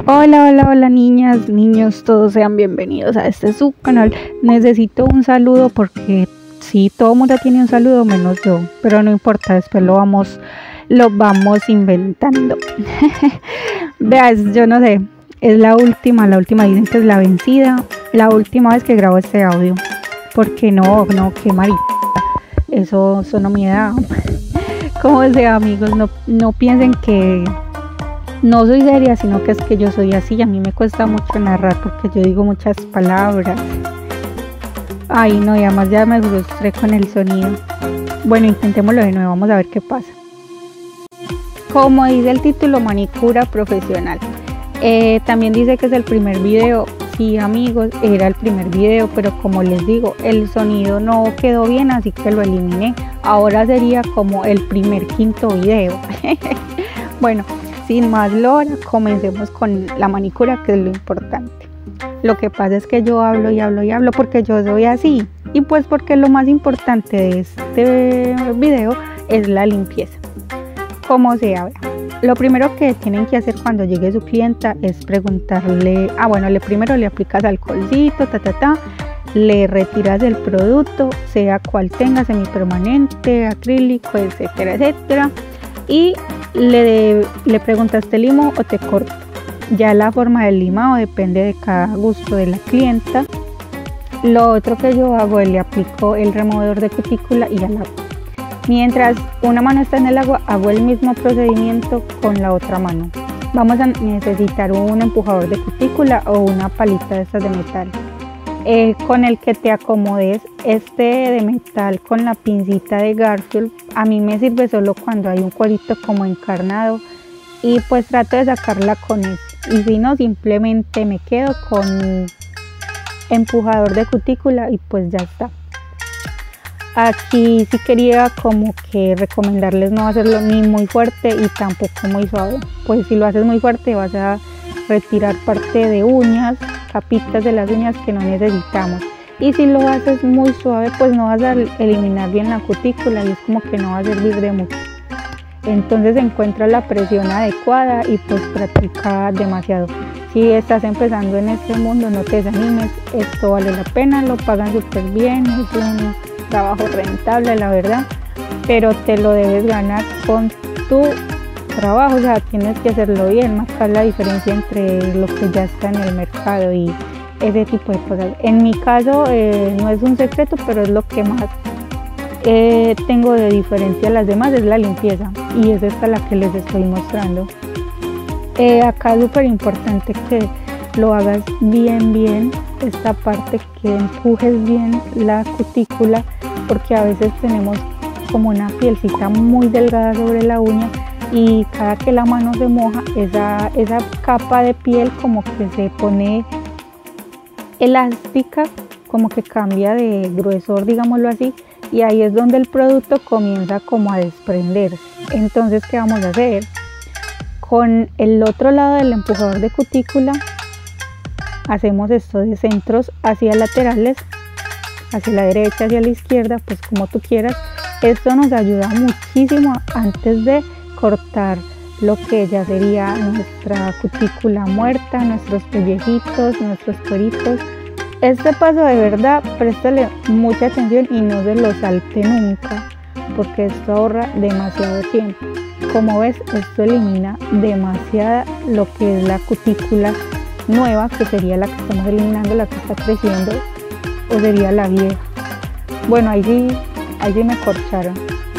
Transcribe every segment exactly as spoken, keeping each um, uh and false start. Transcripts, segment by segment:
Hola, hola, hola niñas, niños, todos sean bienvenidos a este subcanal. Necesito un saludo porque sí, todo el mundo tiene un saludo menos yo, pero no importa, después lo vamos, lo vamos inventando. Veas, yo no sé, es la última, la última dicen que es la vencida, la última vez que grabo este audio, porque no, no, qué marica, eso, eso no me da. Como sea, amigos, no, no piensen que no soy seria, sino que es que yo soy así. A mí me cuesta mucho narrar porque yo digo muchas palabras. Ay, no, y además ya me frustré con el sonido. Bueno, intentémoslo de nuevo, vamos a ver qué pasa. Como dice el título, manicura profesional. Eh, también dice que es el primer video. Sí, amigos, era el primer video, pero como les digo, el sonido no quedó bien, así que lo eliminé. Ahora sería como el primer quinto video. Bueno, sin más lora, comencemos con la manicura, que es lo importante. Lo que pasa es que yo hablo y hablo y hablo porque yo soy así. Y pues porque lo más importante de este video es la limpieza. Como se habla. Lo primero que tienen que hacer cuando llegue su clienta es preguntarle, ah bueno, le primero le aplicas alcoholcito, ta ta ta, le retiras el producto, sea cual tenga, semipermanente, acrílico, etcétera, etcétera, y le, le preguntas, ¿te limo o te corto? Ya la forma del limado depende de cada gusto de la clienta. Lo otro que yo hago es le aplico el removedor de cutícula y al agua. Mientras una mano está en el agua, hago el mismo procedimiento con la otra mano. Vamos a necesitar un empujador de cutícula o una palita de estas de metal. Eh, con el que te acomodes. Este de metal con la pincita de Garfield a mí me sirve solo cuando hay un cuerito como encarnado y pues trato de sacarla con eso, y si no, simplemente me quedo con empujador de cutícula y pues ya está. Aquí sí quería como que recomendarles no hacerlo ni muy fuerte y tampoco muy suave, pues si lo haces muy fuerte vas a retirar parte de uñas, capitas de las uñas que no necesitamos, y si lo haces muy suave pues no vas a eliminar bien la cutícula y es como que no va a servir de mucho. Entonces encuentra la presión adecuada y pues practica demasiado. Si estás empezando en este mundo, no te desanimes, esto vale la pena, lo pagan súper bien, es un trabajo rentable la verdad, pero te lo debes ganar con tu trabajo, o sea, tienes que hacerlo bien, marcar la diferencia entre lo que ya está en el mercado y ese tipo de cosas. En mi caso eh, no es un secreto, pero es lo que más eh, tengo de diferencia a las demás, es la limpieza, y es esta la que les estoy mostrando. Eh, acá es súper importante que lo hagas bien bien, esta parte, que empujes bien la cutícula, porque a veces tenemos como una pielcita muy delgada sobre la uña y cada que la mano se moja, esa, esa capa de piel como que se pone elástica, como que cambia de gruesor, digámoslo así, y ahí es donde el producto comienza como a desprenderse. Entonces, ¿qué vamos a hacer? Con el otro lado del empujador de cutícula hacemos esto de centros hacia laterales, hacia la derecha, hacia la izquierda, pues como tú quieras. Esto nos ayuda muchísimo antes de cortar lo que ya sería nuestra cutícula muerta, nuestros pellejitos, nuestros cueritos. Este paso de verdad, préstale mucha atención y no se lo salte nunca, porque esto ahorra demasiado tiempo. Como ves, esto elimina demasiada lo que es la cutícula nueva, que sería la que estamos eliminando, la que está creciendo, o sería la vieja. Bueno, ahí sí, ahí sí me corcharon.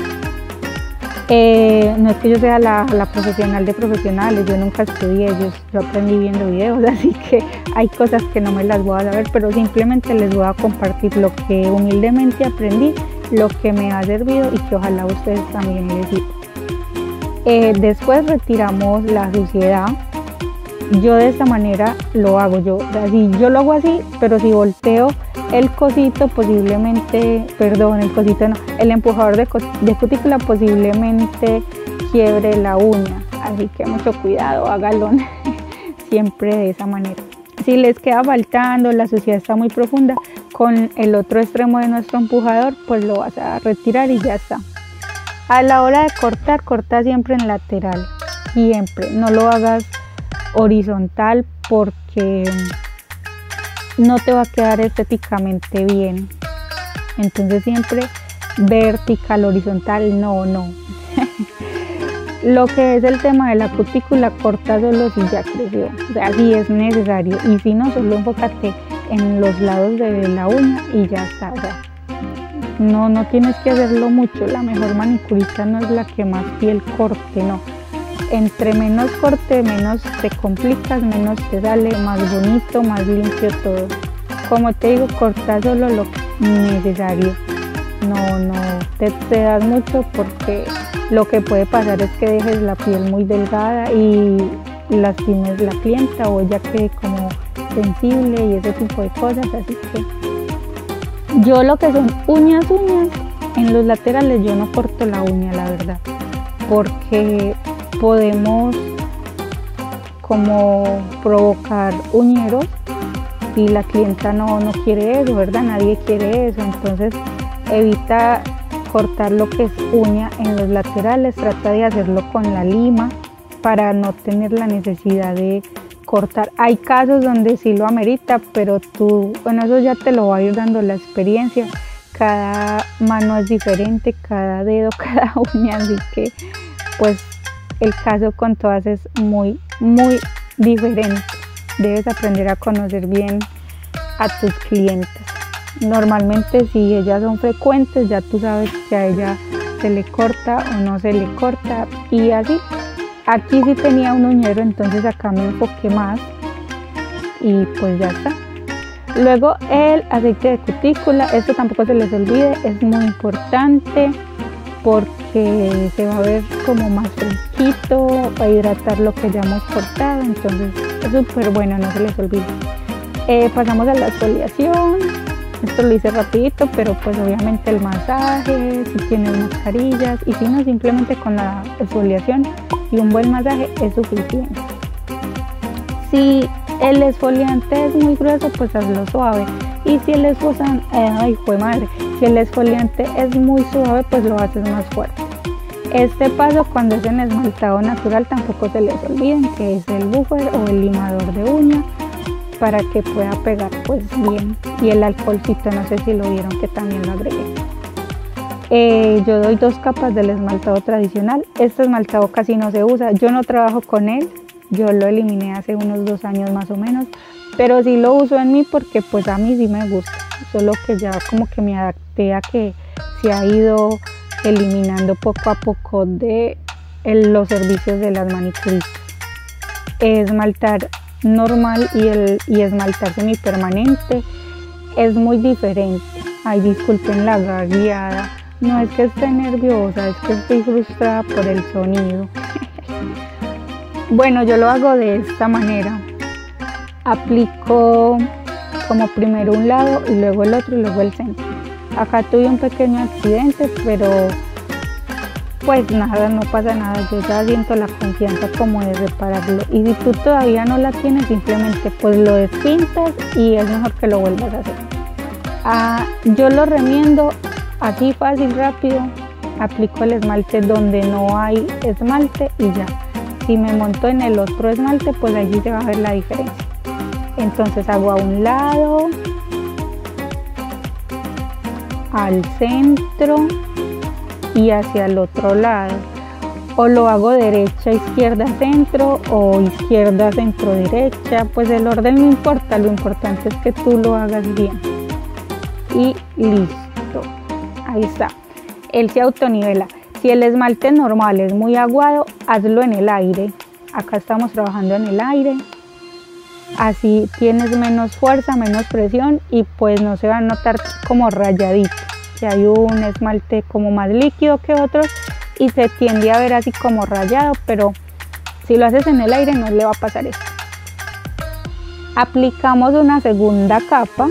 Eh, no es que yo sea la, la profesional de profesionales, yo nunca estudié, yo, yo aprendí viendo videos, así que hay cosas que no me las voy a saber, pero simplemente les voy a compartir lo que humildemente aprendí, lo que me ha servido y que ojalá ustedes también les sirva. Eh, después retiramos la suciedad. Yo de esta manera lo hago, yo, así, yo lo hago así, pero si volteo el cosito posiblemente, perdón, el cosito no, el empujador de, de cutícula posiblemente quiebre la uña, así que mucho cuidado, hágalo siempre de esa manera. Si les queda faltando, la suciedad está muy profunda, con el otro extremo de nuestro empujador pues lo vas a retirar y ya está. A la hora de cortar, corta siempre en lateral, siempre, no lo hagas horizontal porque no te va a quedar estéticamente bien. Entonces siempre vertical, horizontal, no, no. Lo que es el tema de la cutícula, corta solo si ya creció, o sea, si es necesario, y si no, solo enfócate en los lados de la uña y ya está. O sea, no, no tienes que hacerlo mucho. La mejor manicurista no es la que más piel corte, no. Entre menos corte, menos te complicas, menos te sale, más bonito, más limpio todo. Como te digo, corta solo lo necesario. No, no te, te das mucho porque lo que puede pasar es que dejes la piel muy delgada y lastimes la clienta o ella quede como sensible y ese tipo de cosas. Así que yo lo que son uñas, uñas, en los laterales yo no corto la uña, la verdad, porque podemos como provocar uñeros y la clienta no, no quiere eso, ¿verdad? Nadie quiere eso, entonces evita cortar lo que es uña en los laterales, trata de hacerlo con la lima para no tener la necesidad de cortar. Hay casos donde sí lo amerita, pero tú, bueno, eso ya te lo va a ir dando la experiencia. Cada mano es diferente, cada dedo, cada uña, así que pues el caso con todas es muy, muy diferente. Debes aprender a conocer bien a tus clientes. Normalmente si ellas son frecuentes, ya tú sabes que a ella se le corta o no se le corta y así. Aquí sí tenía un uñero, entonces acá me enfoqué más y pues ya está. Luego el aceite de cutícula, esto tampoco se les olvide, es muy importante porque se va a ver como más fresquito, va a hidratar lo que ya hemos cortado, entonces es súper bueno, no se les olvide. Eh, pasamos a la exfoliación. Esto lo hice rapidito, pero pues obviamente el masaje, si tienes mascarillas y si no, simplemente con la exfoliación y un buen masaje es suficiente. Si el exfoliante es muy grueso, pues hazlo suave, y si el exfoliante, eh, ay, fue madre, si el exfoliante es muy suave, pues lo haces más fuerte. Este paso, cuando es en esmaltado natural, tampoco se les olviden que es el buffer o el limador de uña, para que pueda pegar pues bien, y el alcoholcito, no sé si lo vieron que también lo agregué. Eh, yo doy dos capas del esmaltado tradicional. Este esmaltado casi no se usa, yo no trabajo con él, yo lo eliminé hace unos dos años más o menos, pero sí lo uso en mí porque pues a mí sí me gusta, solo que ya como que me adapté a que se ha ido eliminando poco a poco de el, los servicios de las manicuristas. Esmaltar normal y, el, y esmaltar semipermanente es muy diferente. Ay, disculpen la gagueada, no es que esté nerviosa, es que estoy frustrada por el sonido. Bueno, yo lo hago de esta manera. Aplico como primero un lado y luego el otro y luego el centro. Acá tuve un pequeño accidente, pero pues nada, no pasa nada, yo ya siento la confianza como de repararlo, y si tú todavía no la tienes, simplemente pues lo despintas y es mejor que lo vuelvas a hacer. Ah, yo lo remiendo así fácil, rápido, aplico el esmalte donde no hay esmalte y ya. Si me monto en el otro esmalte, pues allí se va a ver la diferencia. Entonces hago a un lado, al centro y hacia el otro lado, o lo hago derecha, izquierda, centro, o izquierda, centro, derecha, pues el orden no importa, lo importante es que tú lo hagas bien. Y listo, ahí está, él se autonivela. Si el esmalte normal es muy aguado, hazlo en el aire. Acá estamos trabajando en el aire, así tienes menos fuerza, menos presión y pues no se va a notar como rayadito, que hay un esmalte como más líquido que otros y se tiende a ver así como rayado, pero si lo haces en el aire no le va a pasar eso. Aplicamos una segunda capa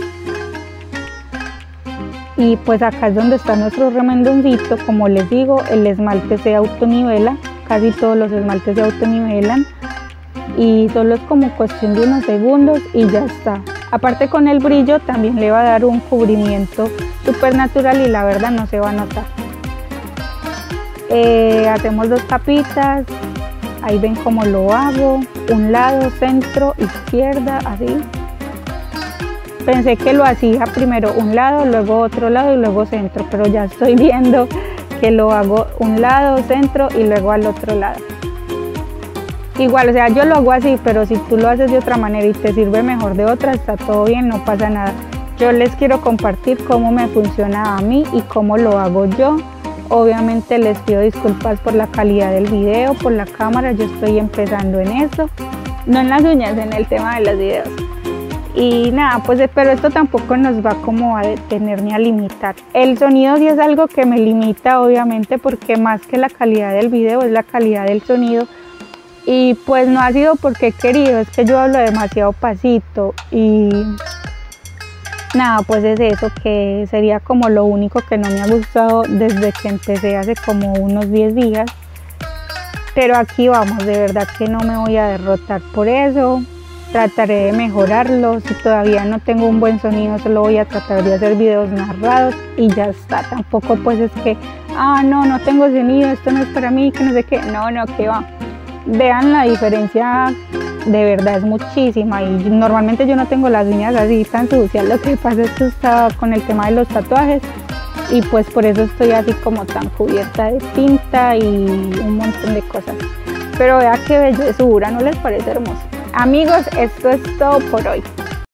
y pues acá es donde está nuestro remendoncito. Como les digo, el esmalte se autonivela, casi todos los esmaltes se autonivelan y solo es como cuestión de unos segundos y ya está. Aparte, con el brillo también le va a dar un cubrimiento súper natural y la verdad no se va a notar. Eh, hacemos dos capitas, ahí ven cómo lo hago, un lado, centro, izquierda, así. Pensé que lo hacía primero un lado, luego otro lado y luego centro, pero ya estoy viendo que lo hago un lado, centro y luego al otro lado. Igual, o sea, yo lo hago así, pero si tú lo haces de otra manera y te sirve mejor de otra, está todo bien, no pasa nada. Yo les quiero compartir cómo me funciona a mí y cómo lo hago yo. Obviamente les pido disculpas por la calidad del video, por la cámara, yo estoy empezando en eso, no en las uñas, en el tema de los videos. Y nada, pues pero esto tampoco nos va como a detener ni a limitar. El sonido sí es algo que me limita, obviamente, porque más que la calidad del video es la calidad del sonido. Y pues no ha sido porque he querido, es que yo hablo demasiado pasito y nada, pues es eso, que sería como lo único que no me ha gustado desde que empecé hace como unos diez días. Pero aquí vamos, de verdad que no me voy a derrotar por eso. Trataré de mejorarlo, si todavía no tengo un buen sonido solo voy a tratar de hacer videos narrados y ya está. Tampoco pues es que, ah no, no tengo sonido, esto no es para mí, que no sé qué, no, no, que va. Vean la diferencia, de verdad es muchísima y normalmente yo no tengo las uñas así tan sucias, lo que pasa es que estaba con el tema de los tatuajes y pues por eso estoy así como tan cubierta de tinta y un montón de cosas. Pero vea qué bellezura, ¿no les parece hermoso? Amigos, esto es todo por hoy.